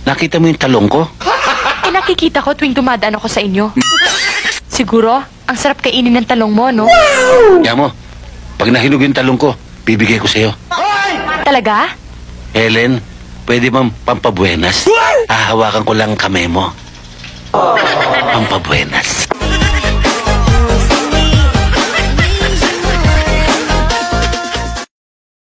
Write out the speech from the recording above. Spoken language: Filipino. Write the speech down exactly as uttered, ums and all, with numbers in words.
nakita mo yung talong ko? Eh, nakikita ko tuwing dumadaan ako sa inyo. Siguro, ang sarap kainin ng talong mo, no? Kaya mo, pag nahinog yung talong ko, bibigay ko sa'yo. Talaga? Helen, pwede bang pampabuenas? Hahawakan ko lang kamay mo. Pampabuenas.